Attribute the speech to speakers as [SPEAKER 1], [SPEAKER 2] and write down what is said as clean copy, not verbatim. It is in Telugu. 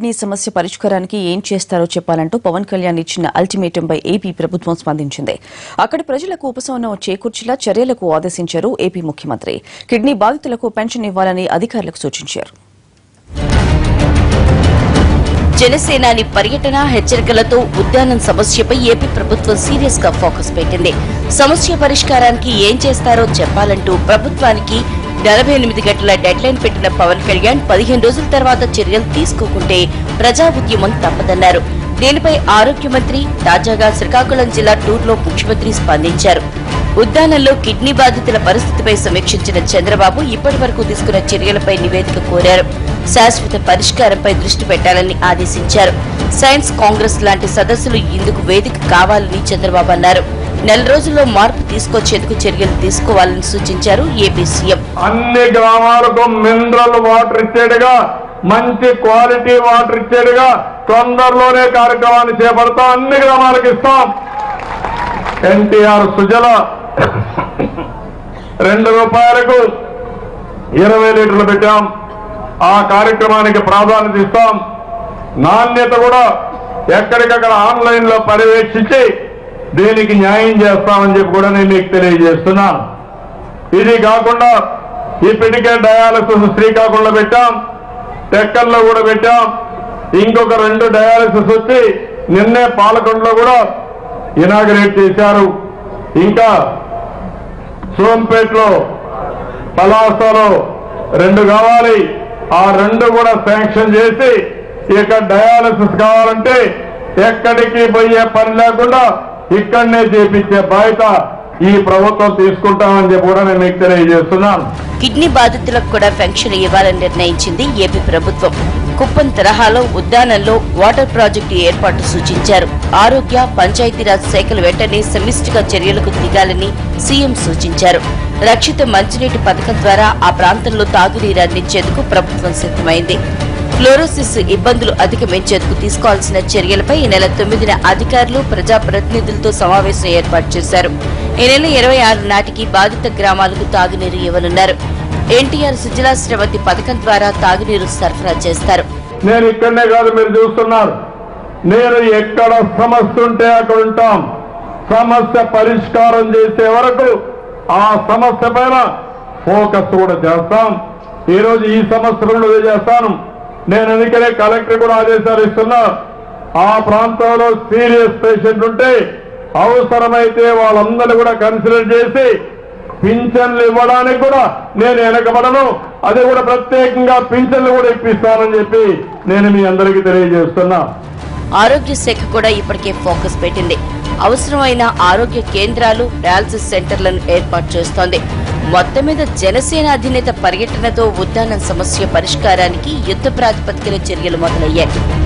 [SPEAKER 1] కిడ్నీ సమస్య పరిష్కారానికి ఏం చేస్తారో చెప్పాలంటూ పవన్ కళ్యాణ్ ఇచ్చిన అల్టిమేటంపై ఏపీ ప్రభుత్వం స్పందించింది. అక్కడి ప్రజలకు ఉపశమనం చేకూర్చేలా చర్యలకు ఆదేశించారు ఏపీ ముఖ్యమంత్రి. కిడ్నీ బాధితులకు పెన్షన్ ఇవ్వాలని అధికారులకు సూచించారు.
[SPEAKER 2] జనసేనాని పర్యటన హెచ్చరికలతో ఉద్యానం సమస్యపై ఏపీ ప్రభుత్వం సీరియస్ గా ఫోకస్ పెట్టింది. సమస్య పరిష్కారానికి ఏం చేస్తారో చెప్పాలంటూ ప్రభుత్వానికి 48 గంటల డెడ్ లైన్ పెట్టిన పవన్ కళ్యాణ్ 15 రోజుల తర్వాత చర్యలు తీసుకోకుంటే ప్రజా ఉద్యమం తప్పదన్నారు. దీనిపై ఆరోగ్య మంత్రి తాజాగా శ్రీకాకుళం జిల్లా టూర్లో ముఖ్యమంత్రి స్పందించారు. ఉద్యానంలో కిడ్నీ బాధితుల పరిస్థితిపై సమీక్షించిన చంద్రబాబు ఇప్పటి వరకు తీసుకున్న చర్యలపై నివేదిక కోరారు. శాశ్వత పరిష్కారంపై దృష్టి పెట్టాలని ఆదేశించారు. సైన్స్ కాంగ్రెస్ లాంటి సదస్సులు ఇందుకు వేదిక కావాలని చంద్రబాబు అన్నారు. నెల రోజుల్లో మార్పు తీసుకొచ్చేందుకు చర్యలు తీసుకోవాలని సూచించారు ఏపీ సీఎం.
[SPEAKER 3] అన్ని గ్రామాలకు మినరల్ వాటర్ ఇచ్చేట్టుగా, మంచి క్వాలిటీ వాటర్ ఇచ్చేట్టుగా తొందరలోనే కార్యక్రమాన్ని చేపడతాం. అన్ని గ్రామాలకు ఇస్తాం. ఎన్టీఆర్ సుజల 2 రూపాయలకు 20 లీటర్లు పెట్టాం. ఆ కార్యక్రమానికి ప్రాధాన్యత ఇస్తాం. నాణ్యత కూడా ఎక్కడికక్కడ ఆన్లైన్ లో పర్యవేక్షించి దీనికి న్యాయం చేస్తామని చెప్పి కూడా నేను మీకు తెలియజేస్తున్నాను. ఇది కాకుండా ఇప్పటికే డయాలసిస్ శ్రీకాకుళంలో పెట్టాం, టెక్కల్లో కూడా పెట్టాం. ఇంకొక 2 డయాలసిస్ వచ్చి నిన్నే పాలకొండలో కూడా ఇనాగరేట్ చేశారు. ఇంకా సోంపేటలో, పలాసలో 2 కావాలి. ఆ 2 కూడా శాంక్షన్ చేసి ఇక డయాలసిస్ కావాలంటే ఎక్కడికి పోయే పని లేకుండా ఇక్కడనే చేపించే బాధ్యత ఈ ప్రభుత్వం తీసుకుంటామని చెప్పి కూడా నేను మీకు తెలియజేస్తున్నాను.
[SPEAKER 2] కిడ్నీ బాధితులకు కూడా పెన్షన్ ఇవ్వాలని నిర్ణయించింది ఏపీ ప్రభుత్వం. కుప్పం తరహాలో ఉద్యానంలో వాటర్ ప్రాజెక్టు ఏర్పాటు సూచించారు. ఆరోగ్య పంచాయతీరాజ్ శాఖలు వెంటనే సమిష్టిగా చర్యలకు దిగాలని సీఎం సూచించారు. రక్షిత మంచినీటి పథకం ద్వారా ఆ ప్రాంతంలో తాగునీరు అందించేందుకు ప్రభుత్వం సిద్దమైంది. ఫ్లోరోసిస్ ఇబ్బందులు అధిగమించేందుకు తీసుకోవాల్సిన చర్యలపై ఈ నెల 9న అధికారులు ప్రజాప్రతినిధులతో సమావేశం ఏర్పాటు చేశారు. ఈ నెల 26 నాటికి బాధిత గ్రామాలకు తాగునీరు ఇవ్వనున్నారు. ఎన్టీఆర్ సుజలా శ్రవంతి పథకం ద్వారా తాగునీరు సరఫరా చేస్తారు.
[SPEAKER 3] నేను ఇక్కడనే కాదు, మీరు చూస్తున్నారు, నేను ఎక్కడ సమస్య ఉంటే అక్కడ ఉంటాం. సమస్య పరిష్కారం చేసే వరకు ఆ సమస్య పైన ఫోకస్ కూడా చేస్తాం. ఈ రోజు ఈ సమస్య కూడా చేస్తాను. నేను అందుకనే కలెక్టర్ కూడా ఆదేశాలు ఇస్తున్నా. ఆ ప్రాంతంలో సీరియస్ పేషెంట్ ఉంటే అవసరమైతే వాళ్ళందరూ కూడా కన్సిడర్ చేసి పింఛన్లు ఇవ్వడానికి కూడా నేను వెనకబడను. అది కూడా ప్రత్యేకంగా పింఛన్లు కూడా ఇప్పిస్తానని చెప్పి నేను మీ అందరికీ తెలియజేస్తున్నా.
[SPEAKER 2] ఆరోగ్య శాఖ కూడా ఇప్పటికే ఫోకస్ పెట్టింది. అవసరమైన ఆరోగ్య కేంద్రాలు, డయాలసిస్ సెంటర్లను ఏర్పాటు చేస్తోంది. మొత్తం మీద జనసేన అధినేత పర్యటనతో ఉద్యానం సమస్య పరిష్కారానికి యుద్ధ ప్రాతిపదికన చర్యలు మొదలయ్యాయి.